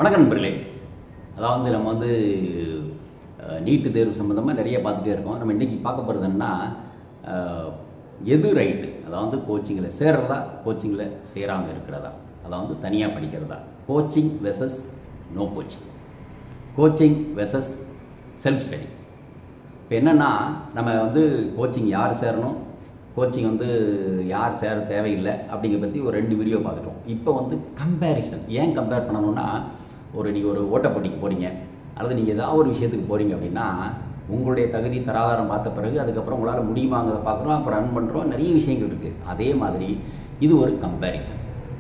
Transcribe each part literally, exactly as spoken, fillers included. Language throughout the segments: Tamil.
வணக்கம் நண்பர்களே. அதாவது நம்ம வந்து நீட்டு தேர்வு சம்மந்தமாக நிறைய பார்த்துட்டே இருக்கோம். நம்ம இன்றைக்கி பார்க்க போகிறது என்னன்னா, எது ரைட்டு, அதாவது கோச்சிங்கில் சேர்றதா கோச்சிங்கில் சேராமல் இருக்கிறதா, அதாவது தனியாக படிக்கிறதா, coaching versus no coaching, coaching versus self study. இப்போ என்னென்னா, நம்ம வந்து கோச்சிங் யார் சேரணும், கோச்சிங் வந்து யார் சேர தேவையில்லை அப்படிங்கிற பற்றி ஒரு ரெண்டு வீடியோ பார்த்துட்டோம். இப்போ வந்து கம்பேரிசன். ஏன் கம்பேர் பண்ணணும்னா, ஒரு நீங்கள் ஒரு ஓட்டப்போட்டிக்கு போகிறீங்க அல்லது நீங்கள் ஏதாவது ஒரு விஷயத்துக்கு போகிறீங்க அப்படின்னா, உங்களுடைய தகுதி தராதாரம் பார்த்த பிறகு அதுக்கப்புறம் உங்களால் முடியுமாங்கிறத பார்க்குறோம், அப்புறம் ரன் பண்ணுறோம், நிறைய விஷயங்கள் இருக்குது. அதே மாதிரி இது ஒரு கம்பேரிசன்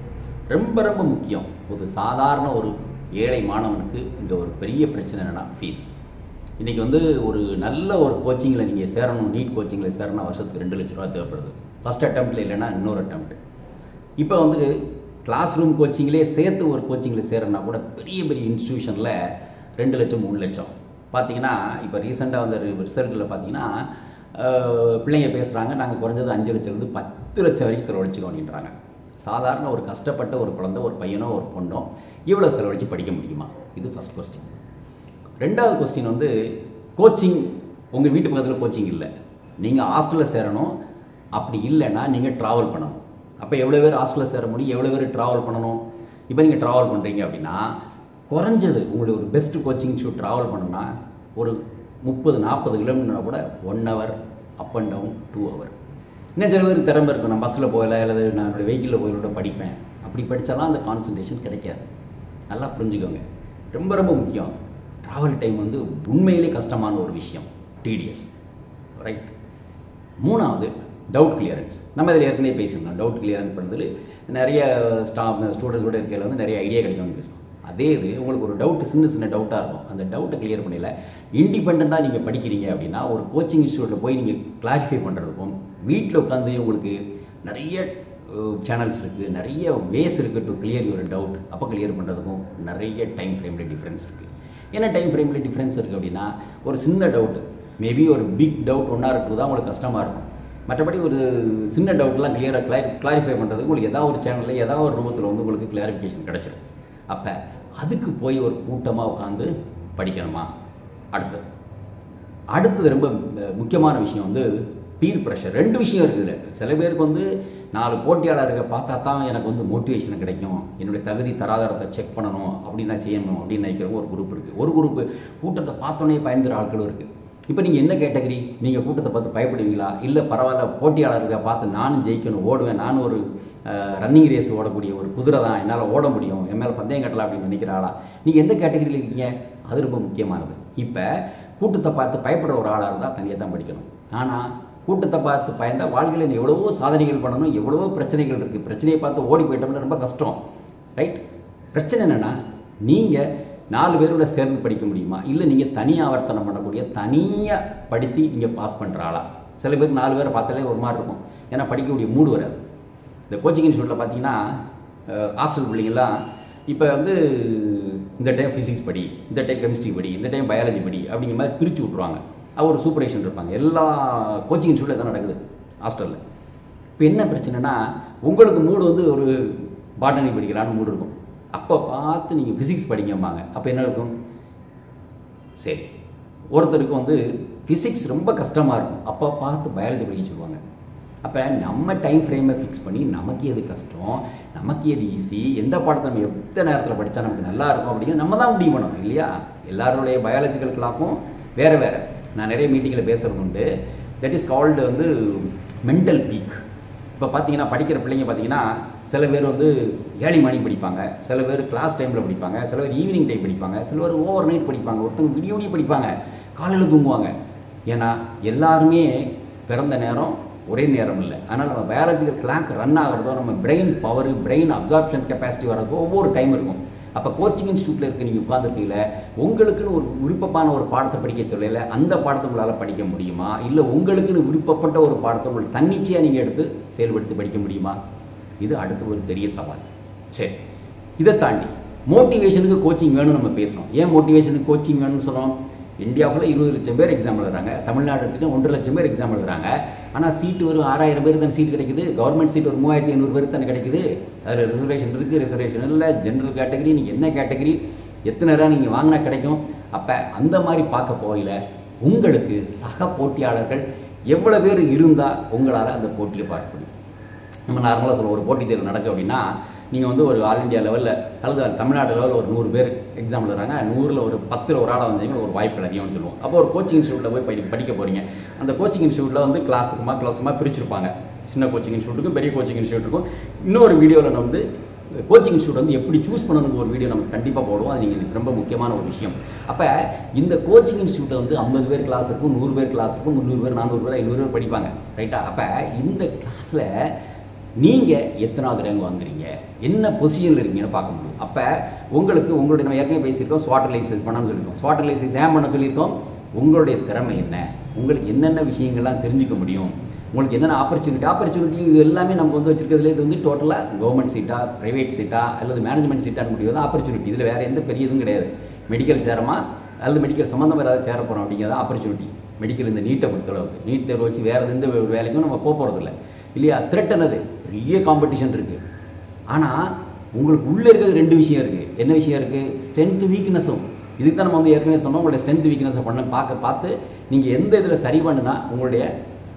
ரொம்ப ரொம்ப முக்கியம். ஒரு சாதாரண ஒரு ஏழை மாணவனுக்கு இங்கே ஒரு பெரிய பிரச்சனை என்னென்னா ஃபீஸ். இன்றைக்கி வந்து ஒரு நல்ல ஒரு கோச்சிங்கில் நீங்கள் சேரணும், நீட் கோச்சிங்கில் சேரணும், வருஷத்துக்கு ரெண்டு லட்ச ரூபா தேவைப்படுது. ஃபஸ்ட் அட்டெம்ப்டில் இல்லைன்னா இன்னொரு அட்டெம்ப்ட். இப்போ வந்து கிளாஸ் ரூம் கோச்சிங்லேயே சேர்த்து ஒரு கோச்சிங்கில் சேரணும்னா கூட பெரிய பெரிய இன்ஸ்டியூஷனில் ரெண்டு லட்சம் மூணு லட்சம் பார்த்தீங்கன்னா, இப்போ ரீசெண்டாக வந்த ரிசல்ட்டில் பார்த்தீங்கன்னா, பிள்ளைங்க பேசுகிறாங்க, நாங்கள் குறைஞ்சது அஞ்சு லட்சத்துலேருந்து பத்து லட்சம் வரைக்கும் செலவழிச்சிக்கோ அப்படின்றாங்க. சாதாரண ஒரு கஷ்டப்பட்ட ஒரு குழந்தை, ஒரு பையனோ ஒரு பொண்ணோ இவ்வளோ செலவழித்து படிக்க முடியுமா? இது ஃபஸ்ட் கொஸ்டின். ரெண்டாவது கொஸ்டின் வந்து, கோச்சிங் உங்கள் வீட்டு பக்கத்தில் கோச்சிங் இல்லை, நீங்கள் ஹாஸ்டலில் சேரணும். அப்படி இல்லைன்னா நீங்கள் ட்ராவல் பண்ணணும். அப்போ எவ்வளோ பேர் ஹாஸ்டலில் சேர முடியும், எவ்வளோ பேர் ட்ராவல் பண்ணணும்? இப்போ நீங்கள் ட்ராவல் பண்ணுறீங்க அப்படின்னா, குறைஞ்சது உங்களுடைய ஒரு பெஸ்ட் கோச்சிங் ஷூட் ட்ராவல் பண்ணணும்னா ஒரு முப்பது நாற்பது கிலோமீட்டர் கூட one hour up and down two hour. இன்னும் சில பேருக்கு திறமை இருக்கும், நான் பஸ்ஸில் போகல அல்லது நான் என்னுடைய வெஹிக்கிளில் போயிலோட படிப்பேன். அப்படி படித்தாலாம் அந்த கான்சன்ட்ரேஷன் கிடைக்காது. நல்லா புரிஞ்சுக்கோங்க, ரொம்ப ரொம்ப முக்கியம். ட்ராவல் டைம் வந்து உண்மையிலே கஷ்டமான ஒரு விஷயம், டிடிஎஸ், ரைட். மூணாவது டவுட் கிளியரன்ஸ். நம்ம இதில் ஏற்கனவே பேசணும். டவுட் கிளியரன்ஸ் பண்ணுறது நிறைய ஸ்டாஃப் ஸ்டூடெண்ட்ஸோட இருக்கையில் வந்து நிறைய ஐடியா கிடைக்கும்னு பேசணும். அதே இது உங்களுக்கு ஒரு டவுட்டு, சின்ன சின்ன டவுட்டாக இருக்கும், அந்த டவுட்டை கிளியர் பண்ணல இண்டிபெண்ட்டாக நீங்கள் படிக்கிறீங்க அப்படின்னா, ஒரு கோச்சிங் இன்ஸ்டியூட்டில் போய் நீங்கள் கிளாரிஃபை பண்ணுறதுக்கும், வீட்டில் உட்காந்து உங்களுக்கு நிறைய சேனல்ஸ் இருக்குது, நிறைய வேஸ் இருக்குது டு கிளியர் யுவர் டவுட், அப்போ கிளியர் பண்ணுறதுக்கும் நிறைய டைம் ஃப்ரேமில் டிஃப்ரென்ஸ் இருக்குது. என்ன டைம் ஃப்ரேமில் டிஃப்ரென்ஸ் இருக்குது அப்படின்னா, ஒரு சின்ன டவுட்டு, மேபி ஒரு பிக் டவுட் ஒன்றா இருக்குது தான் உங்களுக்கு கஷ்டமாக இருக்கும். மற்றபடி ஒரு சின்ன டவுட்லாம் கிளியராக கிளாரி கிளாரிஃபை பண்ணுறதுக்கு உங்களுக்கு ஏதாவது ஒரு சேனலில் ஏதாவது ஒரு ரூபத்தில் வந்து உங்களுக்கு கிளாரிஃபிகேஷன் கிடச்சிடும். அப்போ அதுக்கு போய் ஒரு கூட்டமாக உட்காந்து படிக்கணுமா? அடுத்தது அடுத்தது ரொம்ப முக்கியமான விஷயம் வந்து பீர் ப்ரெஷர். ரெண்டு விஷயம் இருக்குது. சில பேருக்கு வந்து நாலு போட்டியாளர்கள் பார்த்தா தான் எனக்கு வந்து மோட்டிவேஷன் கிடைக்கும், என்னுடைய தகுதி தராதரத்தை செக் பண்ணணும் அப்படின்னு நான் செய்யணும் அப்படின்னு நினைக்கிறவங்க ஒரு குரூப் இருக்குது. ஒரு குரூப்பு கூட்டத்தை பார்த்தோன்னே பயந்துற ஆட்களும் இருக்குது. இப்போ நீங்கள் என்ன கேட்டகரி? நீங்கள் கூட்டத்தை பார்த்து பயப்படுவீங்களா, இல்லை பரவாயில்ல போட்டியாளர்களை பார்த்து நானும் ஜெயிக்கணும், ஓடுவேன், நானும் ஒரு ரன்னிங் ரேஸ் ஓடக்கூடிய ஒரு குதிரை தான், என்னால் ஓட முடியும், என் மேலே பந்தயம் கட்டலாம் அப்படின்னு நினைக்கிறாளா? நீங்கள் எந்த கேட்டகரியில் இருக்கீங்க? அது ரொம்ப முக்கியமானது. இப்போ கூட்டத்தை பார்த்து பயப்படுற ஒரு ஆளாக இருந்தால் தனியாக தான் படிக்கணும். ஆனால் கூட்டத்தை பார்த்து பயந்தால் வாழ்க்கையில் எவ்வளவோ சாதனைகள் பண்ணணும், எவ்வளவோ பிரச்சனைகள் இருக்குது. பிரச்சனையை பார்த்து ஓடி போயிட்டோம்னா ரொம்ப கஷ்டம், ரைட்? பிரச்சனை என்னென்னா, நீங்கள் நாலு பேரோட சேர்ந்து படிக்க முடியுமா, இல்லை நீங்கள் தனியாக ஆவர்த்தனம் பண்ணக்கூடிய தனியாக படித்து இங்கே பாஸ் பண்ணுற ஆளா? சில பேருக்கு நாலு பேரை பார்த்தாலே ஒரு மாதிரி இருக்கும், ஏன்னா படிக்கக்கூடிய மூடு வராது. இந்த கோச்சிங் இன்ஸ்டியூட்டில் பார்த்தீங்கன்னா, ஹாஸ்டல் பிள்ளைங்கள்லாம் இப்போ வந்து இந்த டைம் ஃபிசிக்ஸ் படி, இந்த டைம் கெமிஸ்ட்ரி படி, இந்த டைம் பயாலஜி படி அப்படிங்கிற மாதிரி பிரித்து விட்ருவாங்க. அது ஒரு சூப்பர்வைசன் இருப்பாங்க. எல்லா கோச்சிங் இன்ஸ்டியூட்டில் தான் நடக்குது ஹாஸ்டலில். இப்போ என்ன பிரச்சனைனா, உங்களுக்கு மூடு வந்து ஒரு பாட்டனி படிக்கலான்னு மூடு இருக்கும், அப்போ பார்த்து நீங்கள் ஃபிசிக்ஸ் படிங்கம்பாங்க. அப்போ என்ன இருக்கும்? சரி, ஒருத்தருக்கு வந்து ஃபிசிக்ஸ் ரொம்ப கஷ்டமாக இருக்கும், அப்போ பார்த்து பயாலஜி படிக்க சொல்லுவாங்க. அப்போ நம்ம டைம் ஃப்ரேமை ஃபிக்ஸ் பண்ணி நமக்கு எது கஷ்டம், நமக்கு எது ஈஸி, எந்த பாடத்தை நம்ம எந்த நேரத்தில் படித்தா நமக்கு நல்லா இருக்கும் அப்படிங்கிறது நம்ம தான் முடிவு பண்ணணும், இல்லையா? எல்லாருடைய பயாலஜிக்கல் கிளாக்கும் வேறு வேறு. நான் நிறைய மீட்டிங்கில் பேசுகிறது உண்டு. தட் இஸ் கால்டு வந்து மென்டல் பீக். இப்போ பார்த்தீங்கன்னா படிக்கிற பிள்ளைங்க பார்த்தீங்கன்னா, சில பேர் வந்து ஏழு மணி படிப்பாங்க, சில பேர் கிளாஸ் டைமில் படிப்பாங்க, சில பேர் ஈவினிங் டைம் படிப்பாங்க, சில பேர் ஓவர் நைட் படிப்பாங்க, ஒருத்தவங்க விடிய விடிய படிப்பாங்க, காலையில் தூங்குவாங்க. ஏன்னா எல்லாருமே பிறந்த நேரம் ஒரே நேரம் இல்லை. ஆனால் நம்ம பயாலஜிக்கல் கிளாக் ரன் ஆகிறதோ, நம்ம brain power, brain absorption capacity வர்றதோ ஒவ்வொரு டைம் இருக்கும். அப்போ கோச்சிங் இன்ஸ்டியூட்டில் இருக்க நீங்கள் உட்காந்துருக்கீங்கள, உங்களுக்குன்னு ஒரு விருப்பமான ஒரு பாடத்தை படிக்க சொல்லல, அந்த பாடத்தை உங்களால் படிக்க முடியுமா? இல்லை உங்களுக்குன்னு விருப்பப்பட்ட ஒரு பாடத்தை உங்களுக்கு தன்னிச்சையாக நீங்கள் எடுத்து செயல்படுத்தி படிக்க முடியுமா? இது அடுத்து ஒரு பெரிய சவால். சரி, இதை தாண்டி மோட்டிவேஷனுக்கு கோச்சிங் வேணும்னு நம்ம பேசணும். ஏன் மோட்டிவேஷனுக்கு கோச்சிங் வேணும்னு சொன்னோம்? இந்தியா ஃபுல்லாக இருபது லட்சம் பேர் எக்ஸாம் எழுதுறாங்க, தமிழ்நாடு எடுத்துகிட்டு ஒன்றரை லட்சம் பேர் எக்ஸாம் எழுதுறாங்க. ஆனால் சீட்டு ஒரு ஆறாயிரம் பேர் தானே சீட் கிடைக்குது, கவர்மெண்ட் சீட் ஒரு மூவாயிரத்தி ஐநூறு பேருக்கு தானே கிடைக்குது. அதில் ரிசர்வேஷன் இருக்குது, ரிசர்வேஷன் இல்லை, ஜென்ரல் கேட்டகரி, நீங்கள் என்ன கேட்டகரி, எத்தனை ரூபா நீங்கள் வாங்கினா கிடைக்கும். அப்போ அந்த மாதிரி பார்க்க போகையில் உங்களுக்கு சக போட்டியாளர்கள் எவ்வளோ பேர் இருந்தால் உங்களால் அந்த போட்டியை பார்க்க முடியும். நம்ம நார்மலாக சொல்லுவோம், ஒரு போட்டித் தேர்வு நடக்கும் அப்படின்னா நீங்கள் வந்து ஒரு ஆல் இண்டியா லெவலில் அல்லது தமிழ்நாடு லெவலில் ஒரு நூறு பேர் எக்ஸாம் எழுதுறாங்க, நூறில் ஒரு பத்தில் ஒரு ஆளாக வந்தீங்கன்னா ஒரு வாய்ப்பு அதிகம்னு சொல்லுவோம். அப்போ ஒரு கோச்சிங் இன்ஸ்டியூட்டில் போய் படி படிக்க போகிறீங்க. அந்த கோச்சிங் இன்ஸ்டியூட்டில் வந்து கிளாஸுக்குமா கிளாஸுக்குமா பிரிச்சிருப்பாங்க. சின்ன கோச்சிங் இன்ஸ்டியூட்டுக்கும் பெரிய கோச்சிங் இன்ஸ்டியூட்டுக்கும். இன்னொரு வீடியோவில் வந்து கோச்சிங் இன்ஸ்டியூட் வந்து எப்படி சூஸ் பண்ணணுங்கிற ஒரு வீடியோ நமக்கு கண்டிப்பாக போடுவோம். அது நீங்கள் ரொம்ப முக்கியமான ஒரு விஷயம். அப்போ இந்த கோச்சிங் இன்ஸ்டியூட்டை வந்து ஐம்பது பேர் கிளாஸ் இருக்கும், நூறு பேர் கிளாஸ் இருக்கும், முந்நூறு பேர் நானூறு பேர் ஐநூறு பேர் படிப்பாங்க, ரைட்டா? அப்போ இந்த கிளாஸில் நீங்கள் எத்தனாவது ரேங்க் வாங்குறீங்க, என்ன பொசிஷனில் இருக்கீங்கன்னு பார்க்க முடியும். அப்போ உங்களுக்கு உங்களுடைய நம்ம ஏற்கனவே பேசியிருக்கோம், ஸ்வாட் அனாலிசிஸ் பண்ணணும்னு சொல்லியிருக்கோம். ஸ்வாட் அனாலிசிஸ் ஏன் பண்ண சொல்லியிருக்கோம்? உங்களுடைய திறமை என்ன, உங்களுக்கு என்னென்ன விஷயங்கள்லாம் தெரிஞ்சுக்க முடியும், உங்களுக்கு என்னென்ன ஆப்பர்ச்சுனிட்டி ஆப்பர்ச்சுனிட்டி இது எல்லாமே நம்ம வந்து வச்சிருக்கிறதுல இது வந்து டோட்டலாக கவர்மெண்ட் சீட்டா, ப்ரைவேட் சீட்டா அல்லது மேனேஜ்மெண்ட் சீட்டான்னு முடியாது ஆப்பர்ச்சுனிட்டி. இதில் வேறு எந்த பெரிய இதுவும் கிடையாது. மெடிக்கல் சேரமா அல்லது மெடிக்கல் சம்மந்தமாக ஏதாவது சேர போகிறோம் அப்படிங்கிறத ஆப்பர்ச்சுனிட்டி. மெடிக்கல் இந்த நீட்டை பொறுத்தளவுக்கு நீட் தேர்வு வச்சு வேறு எந்த வேலைக்கும் நம்ம போக போகிறதில்ல இல்லையா? த்ரெட் என்னது, பெரிய காம்படிஷன் இருக்குது. ஆனால் உங்களுக்கு உள்ளே இருக்கிறது ரெண்டு விஷயம் இருக்குது. என்ன விஷயம் இருக்குது? ஸ்ட்ரென்த் வீக்னஸும். இதுக்கு தான் நம்ம வந்து ஏற்கனவே சொன்னோம், உங்களுடைய ஸ்ட்ரென்த் வீக்னஸை பண்ண பார்க்க பார்த்து நீங்கள் எந்த இதில் சரி பண்ணுனா உங்களுடைய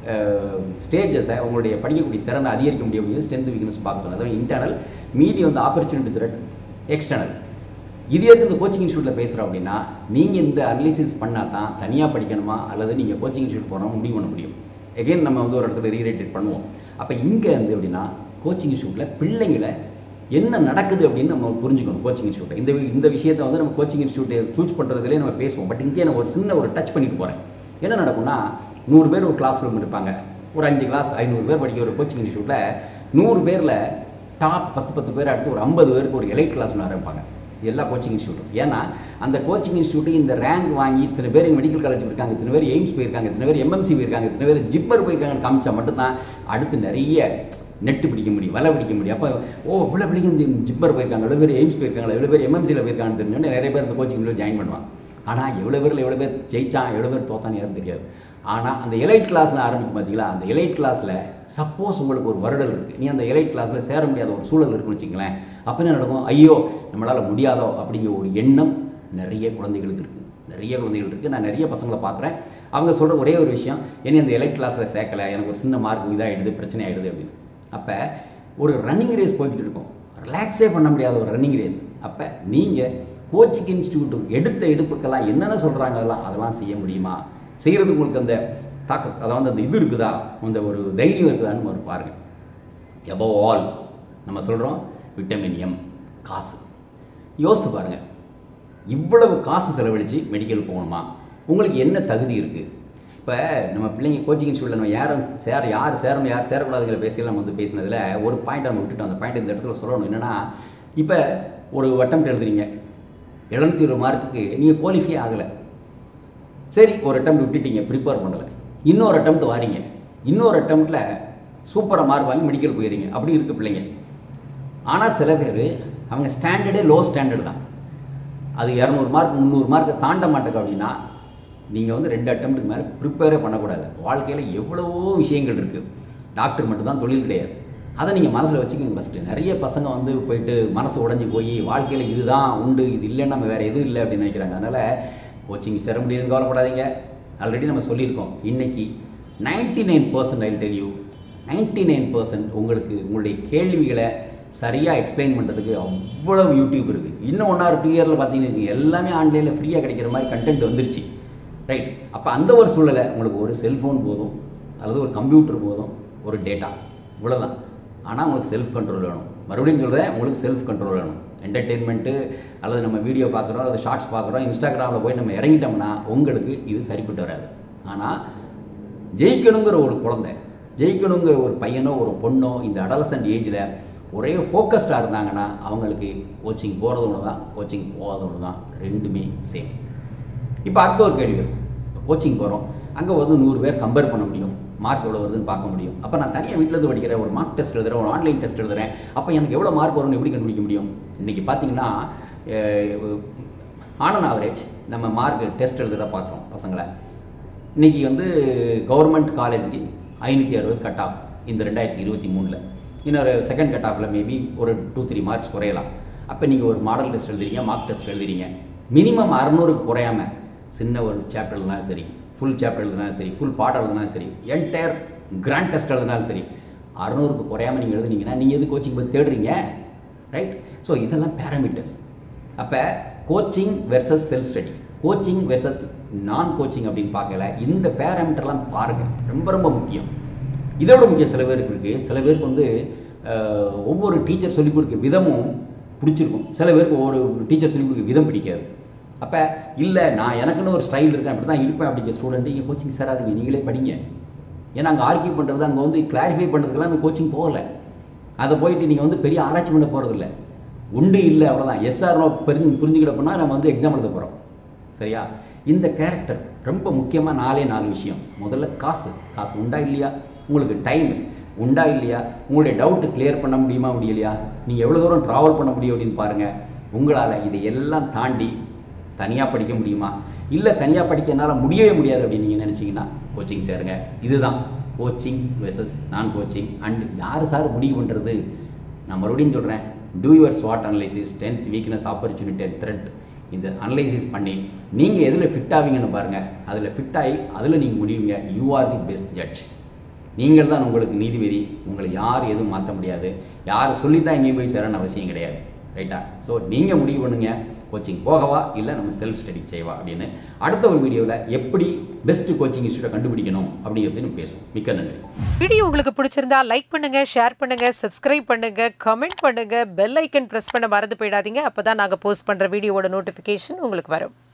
ஸ்டேஜஸை உங்களுடைய படிக்கக்கூடிய திறனை அதிகரிக்க முடியும். ஸ்ட்ரென்த் வீக்னஸ் பார்க்க சொன்னது அதாவது இன்டர்னல், மீதி வந்து ஆப்பர்ச்சுனிட்டி த்ரெட் எக்ஸ்டர்னல். இதே இந்த கோச்சிங் இன்ஸ்டியூட்டில் பேசுகிறோம் அப்படின்னா நீங்கள் இந்த அனலிசிஸ் பண்ணால் தான் தனியாக படிக்கணுமா அல்லது நீங்கள் கோச்சிங் இன்ஸ்டியூட் போகிறோம் முடிவு பண்ண முடியும். எகைன் நம்ம வந்து ஒரு இடத்துல ரீரேட்டட் பண்ணுவோம். அப்போ இங்கே வந்து எப்படின்னா கோச்சிங் இன்ஸ்டியூட்டில் பிள்ளைங்களை என்ன நடக்குது அப்படின்னு நம்ம புரிஞ்சுக்கணும். கோச்சிங் இன்ஸ்டியூட்டை இந்த இந்த விஷயத்தை வந்து நம்ம கோச்சிங் இன்ஸ்டியூட்டை சூஸ் பண்ணுறதுலேயே நம்ம பேசுவோம். பட் இங்கே நான் ஒரு சின்ன ஒரு டச் பண்ணிட்டு போகிறேன். என்ன நடக்கும்னா, நூறு பேர் ஒரு கிளாஸ் ரூம் இருப்பாங்க, ஒரு அஞ்சு கிளாஸ் ஐநூறு பேர் படிக்க ஒரு கோச்சிங் இன்ஸ்டியூட்டில் நூறு பேரில் டாப் பத்து பத்து பேர் அடுத்து ஒரு ஐம்பது பேருக்கு ஒரு எலைட் கிளாஸ் ஆரம்பிப்பாங்க எல்லா கோச்சிங் இன்ஸ்டியூட்டும். ஏன்னா அந்த கோச்சிங் இன்ஸ்டியூட்டு இந்த ரேங்க் வாங்கி இத்தனை பேர் மெடிக்கல் காலேஜ் போயிருக்காங்க, இத்தனை பேர் எய்ம்ஸ் போயிருக்காங்க, இத்தனை பேர் எம்எம்சி போயிருக்காங்க, இத்தனை பேர் ஜிப்பர் போயிருக்காங்கன்னு காமிச்சா மட்டும்தான் அடுத்து நிறைய நெட்டு பிடிக்க முடியும், வலை பிடிக்க முடியும். அப்போ ஓ இவ்வளோ பிடிக்கும், இந்த ஜிப்பர் போயிருக்காங்க, எவ்வளோ பேர் எய்ம்ஸ் போயிருக்காங்க, எவ்வளோ பேர் எம்எம்சியில் போயிருக்காங்கன்னு தெரிஞ்சோன்னே நிறைய பேர் இந்த கோச்சிங்கில் ஜாயின் பண்ணுவாங்க. ஆனால் எவ்வளோ பேரில் எவ்வளோ பேர் ஜெயிச்சான் எவ்வளோ பேர் தோத்தான்னு யாரும் தெரியாது. ஆனால் அந்த எலைட் கிளாஸில் ஆரம்பிக்கும் பார்த்தீங்களா, அந்த எலைட் கிளாஸில் சப்போஸ் உங்களுக்கு ஒரு வருடல் இருக்குது, நீ அந்த எலைட் கிளாஸில் சேர முடியாத ஒரு சூழல் இருக்குன்னு வச்சுங்களேன். அப்போ என்ன நடக்கும்? ஐயோ நம்மளால் முடியாதோ அப்படிங்கிற ஒரு எண்ணம் நிறைய குழந்தைகளுக்கு இருக்குது. நிறைய குழந்தைகள் இருக்குது. நான் நிறைய பசங்களை பார்க்குறேன். அவங்க சொல்கிற ஒரே ஒரு விஷயம், என்னை அந்த எலைட் கிளாஸில் சேர்க்கலை, எனக்கு ஒரு சின்ன மார்க் இதாகிடுது, பிரச்சனை ஆகிடுது அப்படின்னு. அப்போ ஒரு ரன்னிங் ரேஸ் போய்கிட்டு இருக்கும், ரிலாக்ஸே பண்ண முடியாத ஒரு ரன்னிங் ரேஸ். அப்போ நீங்கள் கோச்சிங் இன்ஸ்டியூட்டு எடுத்த எடுப்புக்கெல்லாம் என்னென்ன சொல்கிறாங்க அதெல்லாம் அதெல்லாம் செய்ய முடியுமா, செய்கிறதுக்கு உங்களுக்கு அந்த தாக்கம் அதாவது அந்த இது இருக்குதா, அந்த ஒரு தைரியம் இருக்குதான்னு ஒரு பாருங்கள். எபோவ் ஆல் நம்ம சொல்கிறோம் விட்டமின் எம், காசு. யோசித்து பாருங்கள், இவ்வளவு காசு செலவழித்து மெடிக்கல் போகணுமா? உங்களுக்கு என்ன தகுதி இருக்குது? இப்போ நம்ம பிள்ளைங்க கோச்சிங் இன்ஸ்டியூட்டில் நம்ம யாரும் சேர யார் சேரணும் யார் சேரக்கூடாதுங்கிற பேசியில் நம்ம வந்து பேசினதில் ஒரு பாயிண்ட் நம்ம விட்டுட்டோம். அந்த பாயிண்ட் இந்த இடத்துல சொல்லணும். என்னென்னா, இப்போ ஒரு அட்டெம்ப்ட் எழுதுறீங்க, எழுநூற்றி இருபது மார்க்குக்கு நீங்கள் குவாலிஃபை ஆகலை. சரி, ஒரு அட்டெம்ப்ட் விட்டுட்டீங்க, ப்ரிப்பேர் பண்ணலை. இன்னொரு அட்டெம்ப்ட் வாரீங்க, இன்னொரு அட்டெம்ப்டில் சூப்பராக மார்க் வாங்கி மெடிக்கல் போயிடுறீங்க. அப்படி இருக்குது பிள்ளைங்க. ஆனால் சில பேர் அவங்க ஸ்டாண்டர்டே லோ ஸ்டாண்டர்ட் தான். அது இரநூறு மார்க் முந்நூறு மார்க்கை தாண்ட மாட்டேங்க அப்படின்னா நீங்கள் வந்து ரெண்டு அட்டெம்ப்ட்டுக்கு மேலே ப்ரிப்பேரே பண்ணக்கூடாது. வாழ்க்கையில் எவ்வளவோ விஷயங்கள் இருக்குது. டாக்டர் மட்டும்தான் தொழில் கிடையாது. அதை நீங்கள் மனசில் வச்சுக்கோங்க. ஃபஸ்ட்டு நிறைய பசங்க வந்து போயிட்டு மனசு உடஞ்சி போய் வாழ்க்கையில் இதுதான் உண்டு, இது இல்லைன்னு நம்ம வேறு எதுவும் இல்லை அப்படின்னு நினைக்கிறாங்க. அதனால் கோச்சிங் சேர முடியும்னு கவலைப்படாதீங்க. ஆல்ரெடி நம்ம சொல்லியிருக்கோம். இன்றைக்கி ninety nine percent I tell you ninety nine percent உங்களுக்கு உங்களுடைய கேள்விகளை சரியாக எக்ஸ்பிளைன் பண்ணுறதுக்கு அவ்வளவு யூடியூப் இருக்குது. இன்னும் ஒன் ஆர் டூ இயரில் பார்த்தீங்கன்னா எல்லாமே ஆன்லைனில் ஃப்ரீயாக கிடைக்கிற மாதிரி கண்டென்ட் வந்துருச்சு, ரைட்? அப்போ அந்த ஒரு சூழலை உங்களுக்கு ஒரு செல்ஃபோன் போதும் அல்லது ஒரு கம்ப்யூட்டர் போதும், ஒரு டேட்டா, இவ்வளோதான். ஆனால் உங்களுக்கு செல்ஃப் கண்ட்ரோல் வேணும். மறுபடியும் சொல்கிறேன், உங்களுக்கு செல்ஃப் கண்ட்ரோல் வேணும். என்டர்டெயின்மெண்ட்டு அல்லது நம்ம வீடியோ பார்க்குறோம் அல்லது ஷார்ட்ஸ் பார்க்குறோம், இன்ஸ்டாகிராமில் போய் நம்ம இறங்கிட்டோம்னா உங்களுக்கு இது சரிப்பட்டு வராது. ஆனால் ஜெயிக்கணுங்கிற ஒரு குழந்தை, ஜெயிக்கணுங்கிற ஒரு பையனோ ஒரு பொண்ணோ இந்த அடலசன்ட் ஏஜில் ஒரே ஃபோக்கஸ்டாக இருந்தாங்கன்னா அவங்களுக்கு கோச்சிங் போகிறது ஒன்று தான், கோச்சிங் போகாத ஒன்று தான், ரெண்டுமே சேம். இப்போ அடுத்த ஒரு கேள்வி இருக்கும். கோச்சிங் போகிறோம், அங்கே வந்து நூறு பேர் கம்பேர் பண்ண முடியும், மார்க் எவ்வளோ வருதுன்னு பார்க்க முடியும். அப்போ நான் தனியாக வீட்டிலேருந்து படிக்கிறேன், ஒரு மார்க் டெஸ்ட் எழுதுறேன், ஒரு ஆன்லைன் டெஸ்ட் எழுதுறேன், அப்போ எனக்கு எவ்வளோ மார்க் வரும்னு எப்படி கண்டுபிடிக்க முடியும்? இன்றைக்கி பார்த்தீங்கன்னா ஆன் ஆவரேஜ் நம்ம மார்க் டெஸ்ட் எழுதுகிற பார்க்குறோம் பசங்களை. இன்றைக்கி வந்து கவர்மெண்ட் காலேஜுக்கு ஐநூற்றி அறுபது கட் ஆஃப் இந்த ரெண்டாயிரத்தி இருபத்தி மூணில். இன்னொரு செகண்ட் கட் ஆஃபில் மேபி ஒரு டூ த்ரீ மார்க்ஸ் குறையலாம். அப்போ நீங்கள் ஒரு மாடல் டெஸ்ட் எழுதுறீங்க, மார்க் டெஸ்ட் எழுதுறீங்க, மினிமம் அறநூறுக்கு குறையாமல் சின்ன ஒரு சாப்டர் எழுதினாலும் சரி, ஃபுல் சாப்டர் எழுதினாலும் சரி, ஃபுல் பாடம் எழுதினாலும் சரி, என்டையர் கிராண்ட் டெஸ்ட் எழுதினாலும் சரி, அறநூறுக்கு குறையாமல் நீங்கள் எழுதுனீங்கன்னா நீங்கள் எது கோச்சிங் போய் தேடுறீங்க, ரைட்? ஸோ இதெல்லாம் பேராமீட்டர்ஸ். அப்போ coaching versus self study, coaching versus non coaching அப்படின்னு பார்க்கல, இந்த பேராமீட்டர்லாம் பாருங்கள், ரொம்ப ரொம்ப முக்கியம். இதோட முக்கியம் சில பேருக்கு இருக்குது. சில பேருக்கு வந்து ஒவ்வொரு டீச்சர் சொல்லிக் கொடுக்க விதமும் பிடிச்சிருக்கும், சில பேருக்கு ஒவ்வொரு டீச்சர் சொல்லிக் கொடுக்க விதம் பிடிக்காது. அப்போ இல்லை நான் எனக்குன்னு ஒரு ஸ்டைல் இருக்கேன், அப்படி தான் இருப்பேன் அப்படிங்கிற ஸ்டூடெண்ட்டு இங்கே கோச்சிங் சேராதீங்க, நீங்களே படிங்க. ஏன்னா அங்கே ஆர்கியூ பண்ணுறது, அங்கே வந்து கிளாரிஃபை பண்ணுறதுக்கெல்லாம் அந்த கோச்சிங் போகலை. அதை போயிட்டு நீங்கள் வந்து பெரிய ஆராய்ச்சி பண்ண போகிறதில்ல, உண்டு இல்லை அவ்வளோதான். எஸ்ஆர் நோ பெரு புரிஞ்சுக்கிட்ட போனால் நம்ம வந்து எக்ஸாம் எழுத போகிறோம், சரியா? இந்த கேரக்டர் ரொம்ப முக்கியமாக நாலே நாலு விஷயம். முதல்ல காசு, காசு உண்டா இல்லையா, உங்களுக்கு டைம் உண்டா இல்லையா, உங்களுடைய டவுட்டு கிளியர் பண்ண முடியுமா முடியலையா, நீங்கள் எவ்வளோ தூரம் ட்ராவல் பண்ண முடியும் அப்படின்னு பாருங்கள். உங்களால் இதை எல்லாம் தாண்டி தனியாக படிக்க முடியுமா, இல்லை தனியாக படிக்க என்னால் முடியவே முடியாது அப்படின்னு நீங்கள் நினச்சிங்கன்னா கோச்சிங் சேருங்க. இதுதான் coaching versus non coaching. And யார் சார் முடிவு பண்ணுறது? நான் மறுபடியும் சொல்கிறேன், டூ யுவர் ஸ்வாட் analysis, strength, weakness, opportunity and threat. இந்த அனலைசிஸ் பண்ணி நீங்கள் எதில் ஃபிட் ஆவீங்கன்னு பாருங்கள். அதில் ஃபிட் ஆகி அதில் நீங்கள் முடிவுங்க. You are the best judge. நீங்கள் தான் உங்களுக்கு நீதிபதி. உங்களை யார் எதுவும் மாற்ற முடியாது. யார் சொல்லி தான் எங்கேயும் போய் சேரன்னு அவசியம் கிடையாது, ரைட்டா? ஸோ நீங்கள் முடிவு பண்ணுங்க, கோச்சிங் போகவா இல்லை நம்ம செல்ஃப் ஸ்டடி செய்வா அப்படின்னு. அடுத்த ஒரு வீடியோவில் எப்படி பெஸ்ட் கோச்சிங் இன்ஸ்டியூட்டை கண்டுபிடிக்கணும் அப்படிங்கிறத நம்ம பேசுவோம். மிக்க நன்றி. வீடியோ உங்களுக்கு பிடிச்சிருந்தா லைக் பண்ணுங்க, ஷேர் பண்ணுங்க, சப்ஸ்கிரைப் பண்ணுங்க, கமெண்ட் பண்ணுங்க, பெல் ஐக்கன் பிரஸ் பண்ண மறந்து போயிடாதீங்க. அப்பதான் நாங்கள் போஸ்ட் பண்ற வீடியோவோட நோட்டிஃபிகேஷன் உங்களுக்கு வரும்.